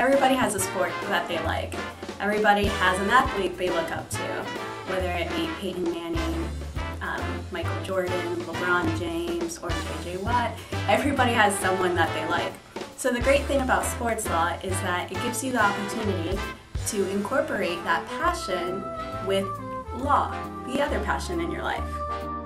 Everybody has a sport that they like. Everybody has an athlete they look up to, whether it be Peyton Manning, Michael Jordan, LeBron James, or J.J. Watt. Everybody has someone that they like. So the great thing about sports law is that it gives you the opportunity to incorporate that passion with law, the other passion in your life.